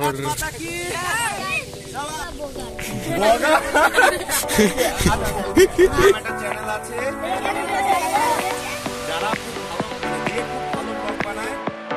और চ্যানেল আছে যারা খুব ভালো ব্লগ বানায়।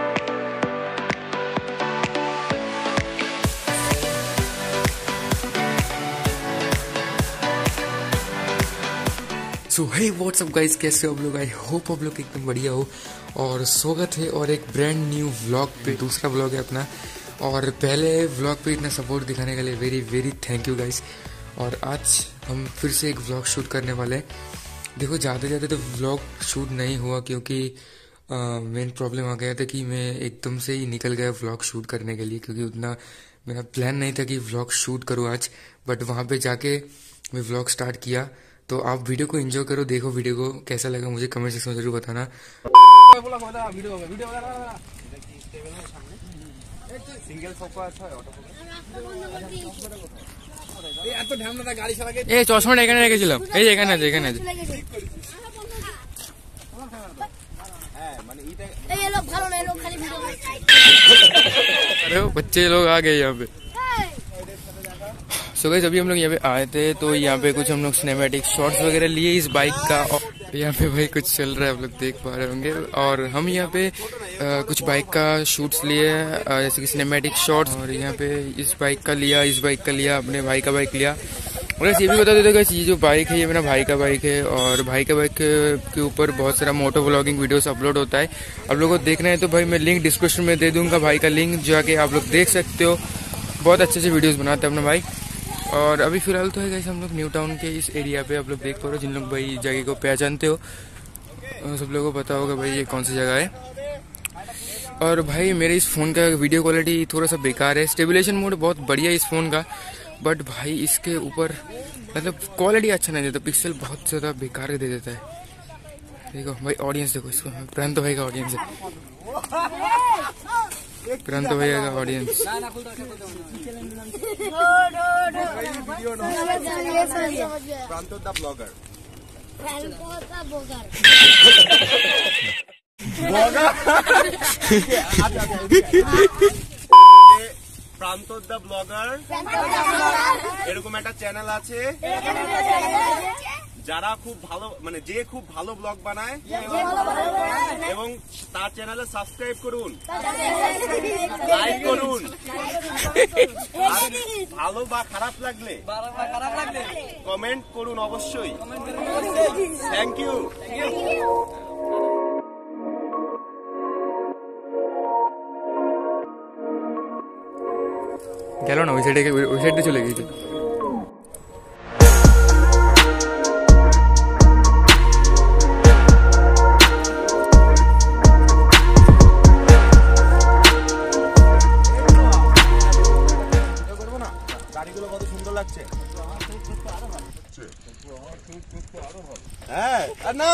सो हे व्हाट्सअप गाइस, कैसे हो आप लोग? आई होप आप लोग एकदम बढ़िया हो और स्वागत है और एक ब्रांड न्यू व्लॉग पे। दूसरा व्लॉग है अपना और पहले व्लॉग पे इतना सपोर्ट दिखाने के लिए very very thank you guys. और आज हम फिर से एक व्लॉग शूट करने वाले हैं। देखो ज़्यादा तो व्लॉग शूट नहीं हुआ क्योंकि मेन प्रॉब्लम आ गया था कि मैं एकदम से ही निकल गया व्लॉग शूट करने के लिए, क्योंकि उतना मेरा प्लान नहीं था कि व्लॉग शूट करूँ आज। बट वहाँ पे जाके मैं व्लॉग स्टार्ट किया। तो आप वीडियो को एंजॉय करो, देखो वीडियो को कैसा लगा मुझे कमेंट सेक्शन में जरूर बताना। এই চশমাটা এখানে রেখেছিলাম, এই যে এখানে আছে, এখানে আছে। अरे बच्चे लोग आ गए यहाँ पे। सो गाइस अभी हम लोग यहाँ पे आए थे तो यहाँ पे कुछ हम लोग सिनेमैटिक शॉट्स वगैरह लिए इस बाइक का। यहाँ पे भाई कुछ चल रहा है, आप लोग देख पा रहे होंगे। और हम यहाँ पे कुछ बाइक का शूट्स लिए जैसे कि सिनेमैटिक शॉट्स। और यहाँ पे इस बाइक का लिया, इस बाइक का लिया, अपने भाई का बाइक लिया। और ये भी बता देते गाइस, ये जो बाइक है ये मेरा भाई का बाइक है और भाई का बाइक के ऊपर बहुत सारा मोटो व्लॉगिंग वीडियोस अपलोड होता है। आप लोगों को देखना है तो भाई मैं लिंक डिस्क्रिप्शन में दे दूंगा, भाई का लिंक जाके आप लोग देख सकते हो। बहुत अच्छे से वीडियोस बनाते हैं अपना भाई। और अभी फिलहाल तो है गाइस हम लोग न्यू टाउन के इस एरिया पे, आप लोग देख पा रहे हो। जिन लोग भाई जगह को पहचानते हो सब लोगों को पता होगा भाई ये कौन सी जगह है। और भाई मेरे इस फ़ोन का वीडियो क्वालिटी थोड़ा सा बेकार है। स्टेबलाइजेशन मोड बहुत बढ़िया है इस फ़ोन का, बट भाई इसके ऊपर मतलब क्वालिटी अच्छा नहीं देता, पिक्सल बहुत ज़्यादा बेकार दे देता है। देखो भाई ऑडियंस देखो इसको, प्रांत भाई का ऑडियंस है, प्रांत भैया का ऑडियंस। প্রান্তর দা ব্লগার এরকম একটা চ্যানেল আছে যারা খুব ভালো মানে যে খুব ভালো ব্লগ বানায় এবং তার চ্যানেলে সাবস্ক্রাইব করুন, লাইক করুন। ভালো বা খারাপ লাগলে কমেন্ট করুন অবশ্যই। Thank you. গেল না ওই সাইডে চলে গিয়েছে। গাড়িগুলো কত সুন্দর লাগছে। হ্যাঁ না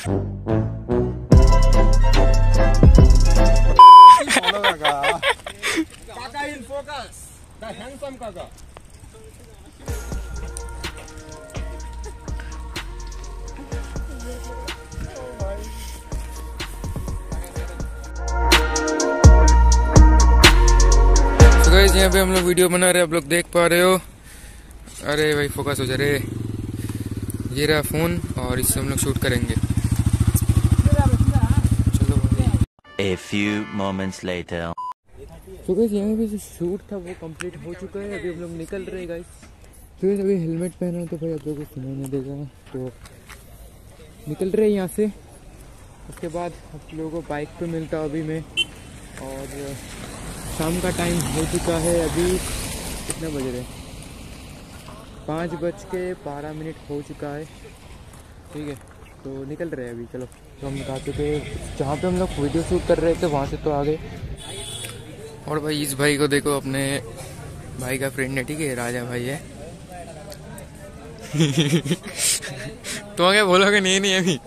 কাকা ইন ফোকাস, দ্য হ্যান্ডসাম কাকা। यहाँ पे हम लोग वीडियो बना रहे हैं, आप लोग देख पा रहे हो। अरे भाई फोकस हो जा रहे, ये रहा फोन और इससे हम लोग शूट करेंगे। चलो भाई। A few moments later. तो गाइस यहाँ पे जो शूट था वो कंप्लीट हो चुका है, अभी हम लोग निकल रहे हैं गाइस। तो गाइस अभी हेलमेट पहना तो भाई आप लोगों को सुनाई नहीं देगा, तो निकल रहे हैं यहाँ से। उसके बाद आप लोगों को बाइक पे मिलता हूँ अभी मैं। और शाम का टाइम हो चुका है, अभी कितने बज रहे हैं? 5:12 हो चुका है। ठीक है तो निकल रहे हैं अभी। चलो तो हम आ चुके जहाँ पे हम लोग वीडियो शूट कर रहे थे, वहाँ से तो आ गए। और भाई इस भाई को देखो, अपने भाई का फ्रेंड है, ठीक है, राजा भाई है। तो क्या बोलोगे? नहीं अभी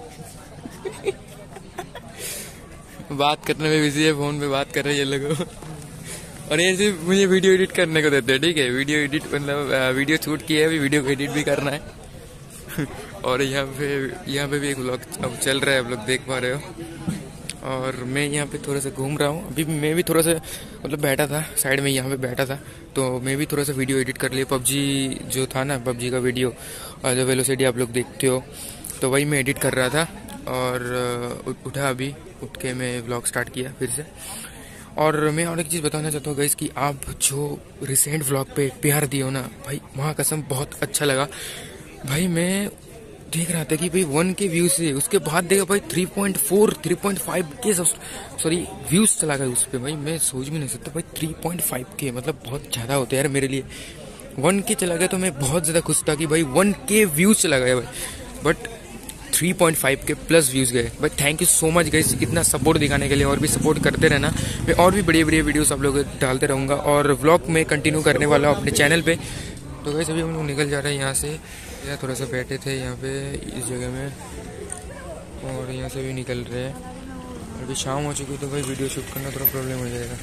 बात करने में बिजी है, फोन पे बात कर रहे हैं ये लोग। और ये सिर्फ मुझे वीडियो एडिट करने को देते हैं, ठीक है। वीडियो एडिट मतलब वीडियो शूट किया है, अभी वीडियो को एडिट भी करना है। और यहाँ पे भी एक व्लॉग अब चल रहा है, आप लोग देख पा रहे हो। और मैं यहाँ पे थोड़ा सा घूम रहा हूँ। अभी मैं भी थोड़ा सा मतलब बैठा था साइड में, यहाँ पे बैठा था, तो मैं भी थोड़ा सा वीडियो एडिट कर लिया। पबजी जो था ना, पबजी का वीडियो जो वेलोसिटी आप लोग देखते हो, तो वही मैं एडिट कर रहा था। और उठा, अभी उठ के मैं व्लॉग स्टार्ट किया फिर से। और मैं और एक चीज़ बताना चाहता हूँ गाइस कि आप जो रिसेंट व्लॉग पे प्यार दिए हो ना भाई, वहाँ कसम बहुत अच्छा लगा भाई। मैं देख रहा था कि भाई 1K व्यूज से, उसके बाद देखा भाई 3.4 3.5K सॉरी व्यूज चला गया उस पर। भाई मैं सोच भी नहीं सकता भाई 3.5K मतलब बहुत ज़्यादा होता है यार मेरे लिए। 1K चला गया तो मैं बहुत ज़्यादा खुश था कि भाई 1K व्यूज चला गया भाई, बट 3.5K प्लस व्यूज गए भाई। Thank you so much guys इतना सपोर्ट दिखाने के लिए, और भी सपोर्ट करते रहना। मैं और भी बढ़िया बढ़िया वीडियोस आप लोग डालते रहूँगा और व्लॉग में कंटिन्यू करने वाला हूँ अपने चैनल पे। तो गाइस अभी हम लोग निकल जा रहे हैं यहाँ से, या थोड़ा सा बैठे थे यहाँ पे इस जगह में, और यहाँ से भी निकल रहे हैं। अभी शाम हो चुकी तो भाई वीडियो शूट करना थोड़ा प्रॉब्लम हो जाएगा।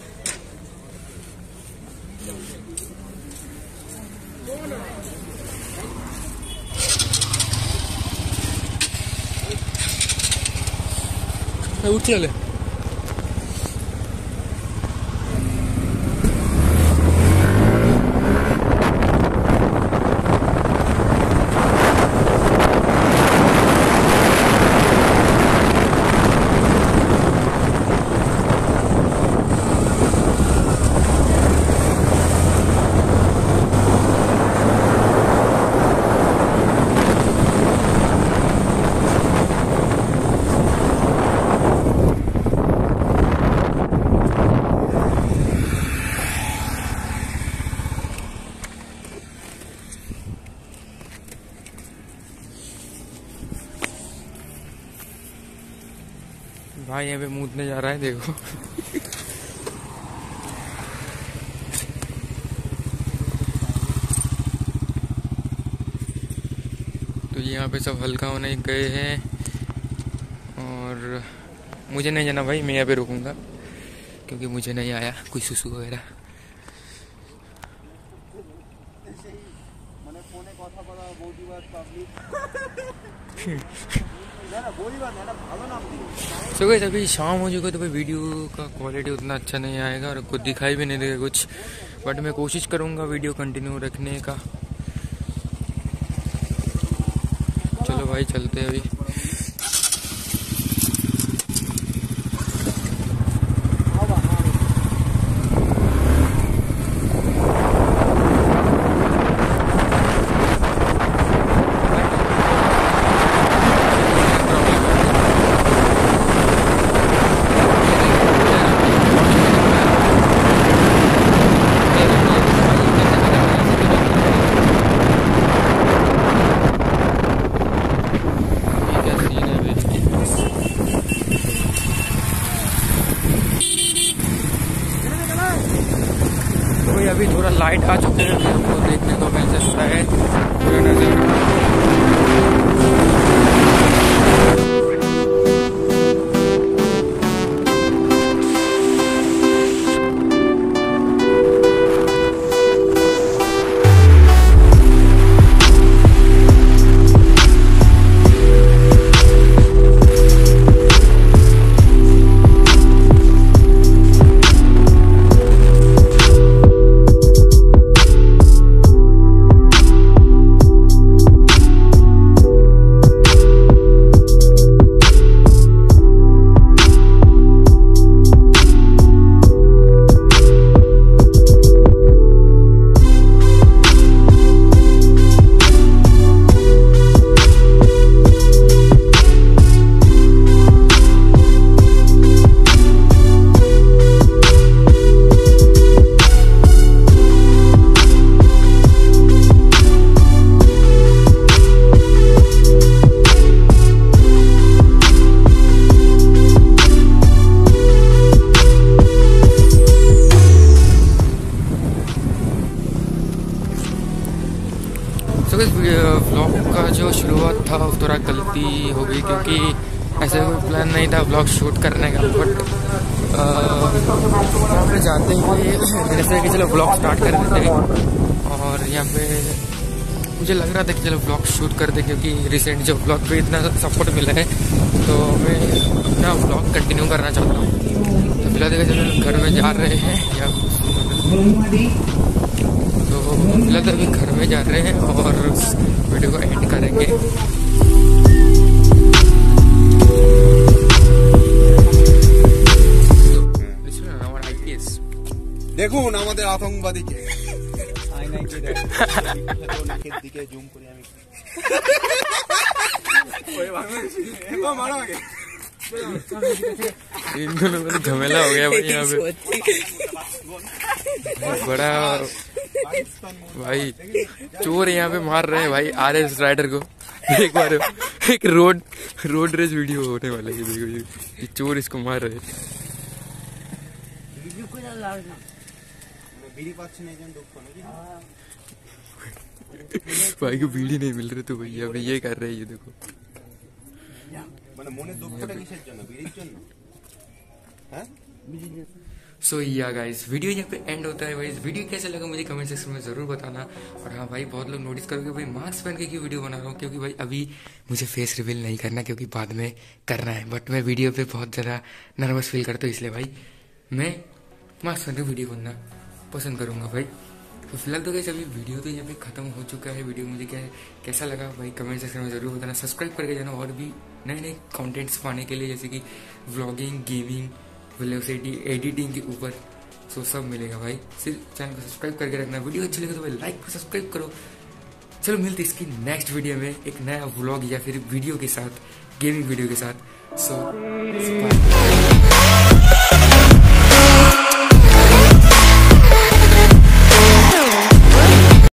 उठ चले भाई, यहाँ पे मूतने जा रहा है देखो। तो यहाँ पे सब हल्का होने गए हैं, और मुझे नहीं जाना भाई, मैं यहाँ पे रुकूंगा क्योंकि मुझे नहीं आया कोई सुसु वगैरह। सो गाइस अभी शाम हो चुका, तो भाई वीडियो का क्वालिटी उतना अच्छा नहीं आएगा और कुछ दिखाई भी नहीं देगा कुछ, बट मैं कोशिश करूँगा वीडियो कंटिन्यू रखने का। चलो भाई चलते हैं अभी। अभी थोड़ा लाइट आ चुके हैं, हमको देखने को मिल सकता है पूरा नज़ारा। व्लॉग का जो शुरुआत था वो थोड़ा गलती हो गई, क्योंकि ऐसे कोई प्लान नहीं था व्लॉग शूट करने का, बट यहाँ पे जाते हुए मैंने सोचा कि चलो व्लॉग स्टार्ट कर देते हैं। और यहाँ पे मुझे लग रहा था कि चलो व्लॉग शूट कर दे, क्योंकि रिसेंट जो व्लॉग पे इतना सपोर्ट मिला है तो मैं अपना व्लॉग कंटिन्यू करना चाहता हूँ। तो फिलहाल देखा चलो घर में जा रहे हैं या तो फिलहाल अभी घर में जा रहे हैं और वीडियो को एंड करेंगे। দেখুন আমাদের আতঙ্কবাদীকে इन दोनों में झमेला हो गया भाई यहाँ पे। बड़ा भाई चोर यहाँ पे मार रहे हैं भाई RS राइडर को। एक बार एक रोड रेस वीडियो होने वाला है, देखो ये चोर इसको मार रहे हैं। भाई को बीड़ी नहीं मिल रही तो भैया अभी ये कर रहे हैं, ये देखो। सो या गाइस वीडियो यहाँ पे एंड होता है। भाई इस वीडियो कैसे लगा मुझे कमेंट सेक्शन में जरूर बताना। और हाँ भाई बहुत लोग नोटिस करोगे भाई मास्क पहन के क्यों वीडियो बना रहा हूँ, क्योंकि भाई अभी मुझे फेस रिवील नहीं करना, क्योंकि बाद में करना है। बट मैं वीडियो पे बहुत ज़्यादा नर्वस फील करता हूँ, इसलिए भाई मैं मास्क पहन के वीडियो बनना पसंद करूँगा भाई। तो फिलहाल तो कैसे अभी वीडियो तो यहाँ पे खत्म हो चुका है। वीडियो मुझे कैसा लगा भाई कमेंट सेक्शन में जरूर बताना। सब्सक्राइब करके जाना और भी नए नए कंटेंट्स पाने के लिए, जैसे कि व्लॉगिंग, गेमिंग, वेलोसिटी, एडिटिंग के ऊपर सो सब मिलेगा भाई। सिर्फ चैनल को सब्सक्राइब करके रखना। वीडियो अच्छी लगे तो भाई लाइक को सब्सक्राइब करो। चलो मिलते इसकी नेक्स्ट वीडियो में एक नया व्लॉग या फिर वीडियो के साथ, गेमिंग वीडियो के साथ। सो